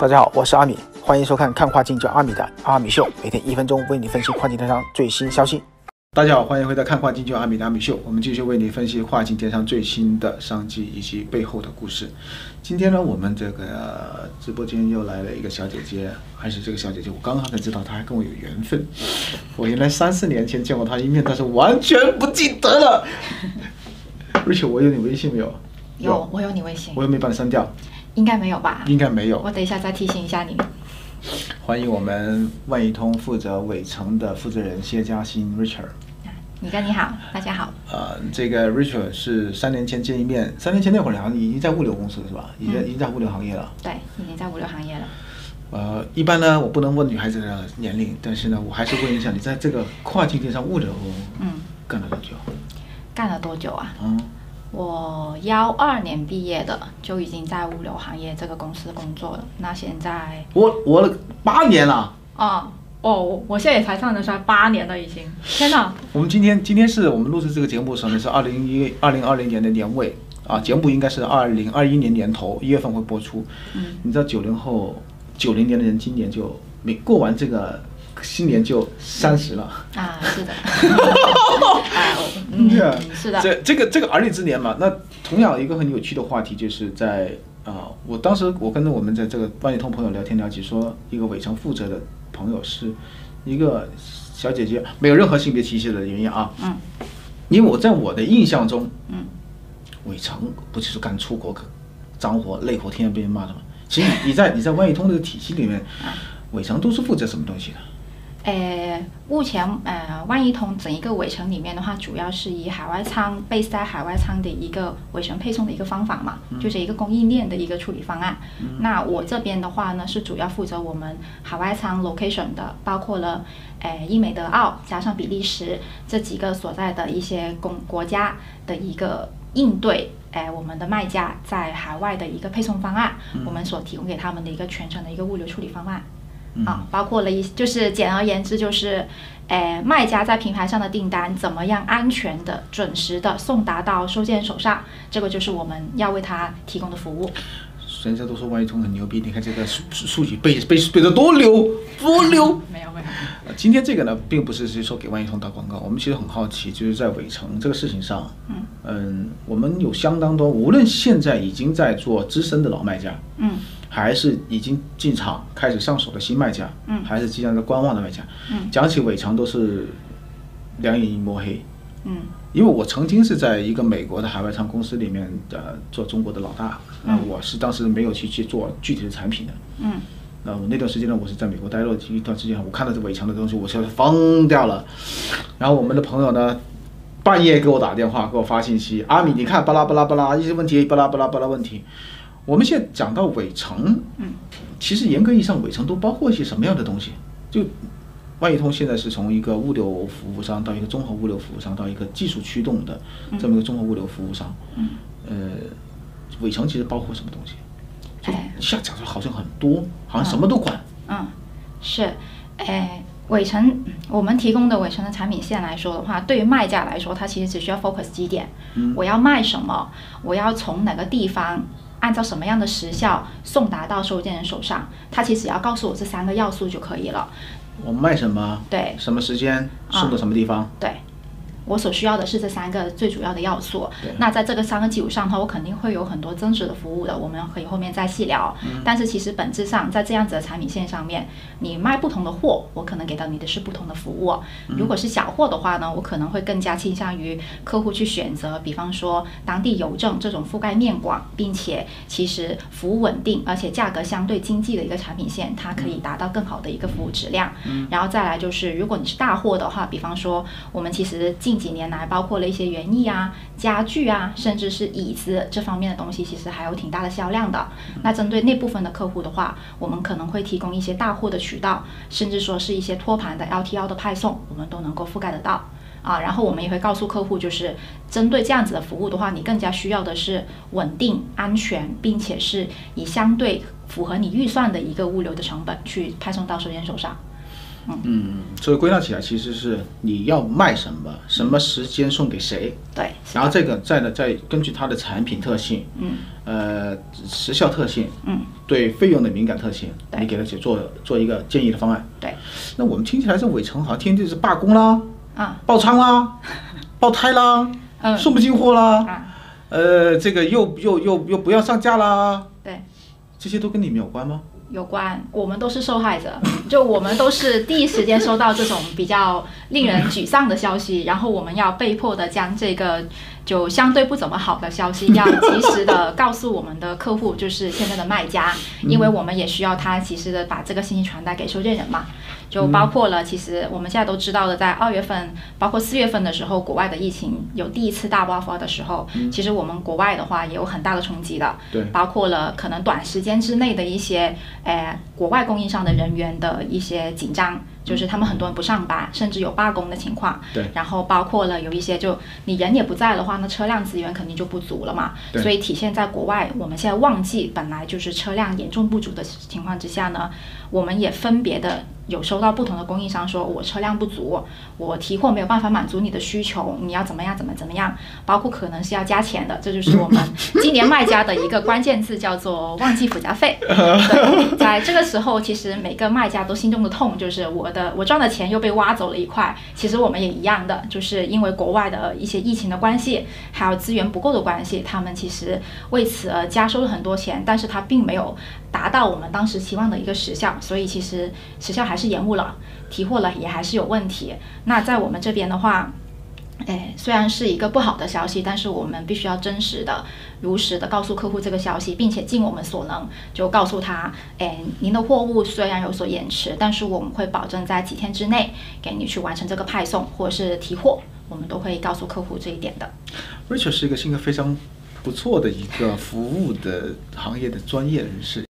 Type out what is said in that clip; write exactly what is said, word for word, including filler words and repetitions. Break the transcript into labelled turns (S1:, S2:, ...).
S1: 大家好，我是阿米，欢迎收看看跨境叫阿米的阿米秀，每天一分钟为你分析跨境电商最新消息。大家好，欢迎回到看跨境叫阿米的阿米秀，我们继续为你分析跨境电商最新的商机以及背后的故事。今天呢，我们这个直播间又来了一个小姐姐，而且这个小姐姐我刚刚才知道她还跟我有缘分，我原来三四年前见过她一面，但是完全不记得了。Rachel， 我有你微信没有？
S2: 有，我有你微信。
S1: 我有没有把你删掉？
S2: 应该没有吧？
S1: 应该没有。
S2: 我等一下再提醒一下你。
S1: 欢迎我们万一通负责尾程的负责人谢嘉欣 Richard。
S2: 你哥你好，大家好。
S1: 呃，这个 Richard 是三年前见一面，三年前那会儿好像已经在物流公司了是吧？已经、嗯、已经在物流行业了。
S2: 对，已经在物流行业了。
S1: 呃，一般呢，我不能问女孩子的年龄，但是呢，我还是问一下，你在这个跨境电商物流，嗯，干了多久？
S2: 干了多久啊？
S1: 嗯。
S2: 我幺二年毕业的，就已经在物流行业这个公司工作了。那现在
S1: 我我八年了。
S2: 啊哦，我现在也才上的才八年了，已经。天哪！
S1: 我们今天今天是我们录制这个节目的时候呢，是二零一二零二零年的年尾啊，节目应该是二零二一年年头一月份会播出。嗯，你知道九零后九零年的人今年就没过完这个。新年就三十了
S2: 啊，是的，啊，嗯，是的，
S1: 这这个这个而立之年嘛，那同样一个很有趣的话题就是在啊、呃，我当时我跟我们在这个万一通朋友聊天了解说，一个尾程负责的朋友是一个小姐姐，没有任何性别歧视的原因啊，嗯，因为我在我的印象中，嗯，尾程不就是干出国脏活累活，天天被人骂的吗？其实你在你在万一通这个体系里面，尾程都是负责什么东西的？
S2: 呃，目前呃，万一通整一个尾程里面的话，主要是以海外仓 base 在海外仓的一个尾程配送的一个方法嘛，嗯、就是一个供应链的一个处理方案。嗯、那我这边的话呢，是主要负责我们海外仓 location 的，包括了呃英美德澳加上比利时这几个所在的一些公国家的一个应对。哎，我们的卖家在海外的一个配送方案，嗯、我们所提供给他们的一个全程的一个物流处理方案。啊，包括了一，就是简而言之就是，呃，卖家在平台上的订单怎么样安全的、准时的送达到收件人手上，这个就是我们要为他提供的服务。
S1: 人家都说万一通很牛逼，你看这个数数据背背背的多溜多溜。
S2: 没有没有。
S1: 呃，今天这个呢，并不是说给万一通打广告，我们其实很好奇，就是在尾程这个事情上，嗯嗯，我们有相当多，无论现在已经在做资深的老卖家，嗯。还是已经进场开始上手的新卖家，嗯，还是即将在观望的卖家，嗯，讲起尾程都是两眼一抹黑，嗯，因为我曾经是在一个美国的海外仓公司里面的做中国的老大，嗯，我是当时没有去去做具体的产品的，嗯，那我那段时间呢，我是在美国待了一段时间，我看到这尾程的东西，我是疯掉了，然后我们的朋友呢，半夜给我打电话，给我发信息，阿米，你看巴拉巴拉巴拉一些问题，巴拉巴拉巴拉问题。我们现在讲到尾程，嗯，其实严格意义上尾程都包括一些什么样的东西？就万一通现在是从一个物流服务商到一个综合物流服务商到一个技术驱动的这么一个综合物流服务商，嗯，呃，尾程其实包括什么东西？就一下讲出好像很多，好像什么都管。
S2: 嗯，嗯是，哎。尾程，我们提供的尾程的产品线来说的话，对于卖家来说，它其实只需要 focus 几点，嗯、我要卖什么，我要从哪个地方，按照什么样的时效送达到收件人手上，它其实只要告诉我这三个要素就可以了。
S1: 我卖什么？
S2: 对，
S1: 什么时间送到什么地方？
S2: 嗯、对。我所需要的是这三个最主要的要素。那在这个三个基础上的话，我肯定会有很多增值的服务的，我们可以后面再细聊。嗯、但是其实本质上，在这样子的产品线上面，你卖不同的货，我可能给到你的是不同的服务。嗯、如果是小货的话呢，我可能会更加倾向于客户去选择，比方说当地邮政这种覆盖面广，并且其实服务稳定，而且价格相对经济的一个产品线，它可以达到更好的一个服务质量。嗯、然后再来就是，如果你是大货的话，比方说我们其实近几年来，包括了一些园艺啊、家具啊，甚至是椅子这方面的东西，其实还有挺大的销量的。那针对那部分的客户的话，我们可能会提供一些大货的渠道，甚至说是一些托盘的 L T L 的派送，我们都能够覆盖得到啊。然后我们也会告诉客户，就是针对这样子的服务的话，你更加需要的是稳定、安全，并且是以相对符合你预算的一个物流的成本去派送到收件手上。
S1: 嗯，所以归纳起来，其实是你要卖什么，什么时间送给谁，
S2: 对，
S1: 然后这个再呢，再根据它的产品特性，嗯，呃，时效特性，嗯，对费用的敏感特性，你给他去做做一个建议的方案。
S2: 对，
S1: 那我们听起来这伟成好像天天是罢工啦，
S2: 啊，
S1: 爆仓啦，爆胎啦，嗯，送不进货啦，啊，呃，这个又又又又不要上架啦，
S2: 对，
S1: 这些都跟你们有关吗？
S2: 有关，我们都是受害者，就我们都是第一时间收到这种比较令人沮丧的消息，然后我们要被迫的将这个就相对不怎么好的消息，要及时的告诉我们的客户，就是现在的卖家，因为我们也需要他及时的把这个信息传达给收件人嘛。就包括了，其实我们现在都知道的，在二月份，包括四月份的时候，国外的疫情有第一次大爆发的时候，嗯、其实我们国外的话也有很大的冲击的。
S1: 对，
S2: 包括了可能短时间之内的一些，呃，国外供应商的人员的一些紧张。就是他们很多人不上班，甚至有罢工的情况。
S1: 对。
S2: 然后包括了有一些，就你人也不在的话，那车辆资源肯定就不足了嘛。
S1: 对。
S2: 所以体现在国外，我们现在旺季本来就是车辆严重不足的情况之下呢，我们也分别的有收到不同的供应商说，我车辆不足，我提货没有办法满足你的需求，你要怎么样怎么怎么样，包括可能是要加钱的，这就是我们今年卖家的一个关键字，叫做旺季附加费。对，在这个时候，其实每个卖家都心中的痛，就是我的我赚的钱又被挖走了一块。其实我们也一样的，就是因为国外的一些疫情的关系，还有资源不够的关系，他们其实为此而加收了很多钱，但是它并没有达到我们当时期望的一个时效，所以其实时效还是延误了，提货了也还是有问题。那在我们这边的话，哎，虽然是一个不好的消息，但是我们必须要真实的、如实的告诉客户这个消息，并且尽我们所能，就告诉他，哎，您的货物虽然有所延迟，但是我们会保证在几天之内给你去完成这个派送或者是提货，我们都会告诉客户这一点的。
S1: Rachel 是一个性格非常不错的一个服务的行业的专业人士。